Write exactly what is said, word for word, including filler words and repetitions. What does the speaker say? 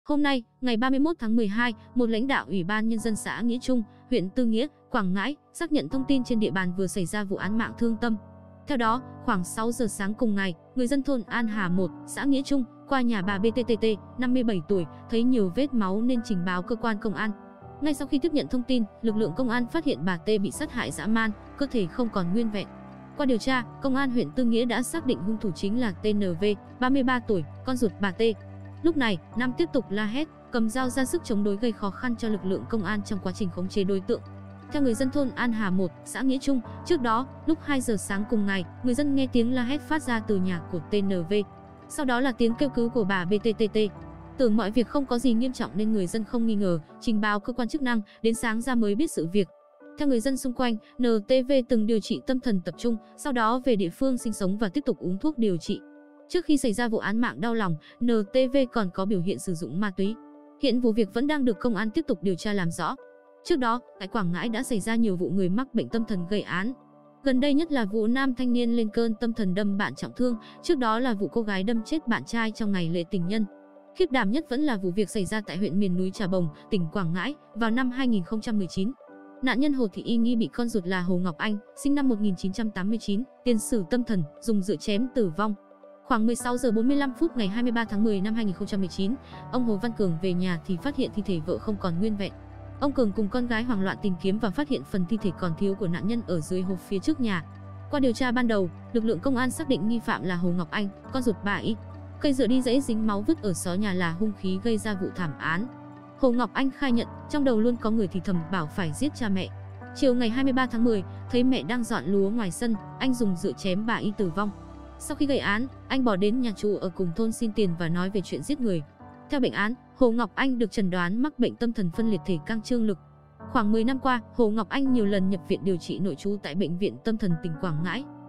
Hôm nay, ngày ba mươi mốt tháng mười hai, một lãnh đạo Ủy ban Nhân dân xã Nghĩa Trung, huyện Tư Nghĩa, Quảng Ngãi xác nhận thông tin trên địa bàn vừa xảy ra vụ án mạng thương tâm. Theo đó, khoảng sáu giờ sáng cùng ngày, người dân thôn An Hà một, xã Nghĩa Trung, qua nhà bà bê tê tê tê, năm mươi bảy tuổi, thấy nhiều vết máu nên trình báo cơ quan công an. Ngay sau khi tiếp nhận thông tin, lực lượng công an phát hiện bà T bị sát hại dã man, cơ thể không còn nguyên vẹn. Qua điều tra, công an huyện Tư Nghĩa đã xác định hung thủ chính là tê en vê, ba mươi ba tuổi, con ruột bà T. Lúc này, Nam tiếp tục la hét, cầm dao ra sức chống đối gây khó khăn cho lực lượng công an trong quá trình khống chế đối tượng. Theo người dân thôn An Hà một, xã Nghĩa Trung, trước đó, lúc hai giờ sáng cùng ngày, người dân nghe tiếng la hét phát ra từ nhà của tê en vê. Sau đó là tiếng kêu cứu của bà bê tê tê tê. Tưởng mọi việc không có gì nghiêm trọng nên người dân không nghi ngờ, trình báo cơ quan chức năng, đến sáng ra mới biết sự việc. Theo người dân xung quanh, en tê vê từng điều trị tâm thần tập trung, sau đó về địa phương sinh sống và tiếp tục uống thuốc điều trị. Trước khi xảy ra vụ án mạng đau lòng, en tê vê còn có biểu hiện sử dụng ma túy. Hiện vụ việc vẫn đang được công an tiếp tục điều tra làm rõ. Trước đó, tại Quảng Ngãi đã xảy ra nhiều vụ người mắc bệnh tâm thần gây án. Gần đây nhất là vụ nam thanh niên lên cơn tâm thần đâm bạn trọng thương, trước đó là vụ cô gái đâm chết bạn trai trong ngày lễ tình nhân. Khiếp đảm nhất vẫn là vụ việc xảy ra tại huyện miền núi Trà Bồng, tỉnh Quảng Ngãi vào năm hai nghìn không trăm mười chín. Nạn nhân Hồ Thị Y nghi bị con ruột là Hồ Ngọc Anh, sinh năm một nghìn chín trăm tám mươi chín, tiền sử tâm thần, dùng dựa chém tử vong. Khoảng mười sáu giờ bốn mươi lăm phút ngày hai mươi ba tháng mười năm hai nghìn không trăm mười chín, ông Hồ Văn Cường về nhà thì phát hiện thi thể vợ không còn nguyên vẹn. Ông Cường cùng con gái hoảng loạn tìm kiếm và phát hiện phần thi thể còn thiếu của nạn nhân ở dưới hộp phía trước nhà. Qua điều tra ban đầu, lực lượng công an xác định nghi phạm là Hồ Ngọc Anh, con ruột bà Y. Cây dựa đi dãy dính máu vứt ở xó nhà là hung khí gây ra vụ thảm án. Hồ Ngọc Anh khai nhận, trong đầu luôn có người thì thầm bảo phải giết cha mẹ. Chiều ngày hai mươi ba tháng mười, thấy mẹ đang dọn lúa ngoài sân, anh dùng dựa chém bà Y tử vong. Sau khi gây án, anh bỏ đến nhà chủ ở cùng thôn xin tiền và nói về chuyện giết người. Theo bệnh án, Hồ Ngọc Anh được chẩn đoán mắc bệnh tâm thần phân liệt thể căng trương lực. Khoảng mười năm qua, Hồ Ngọc Anh nhiều lần nhập viện điều trị nội trú tại bệnh viện tâm thần tỉnh Quảng Ngãi.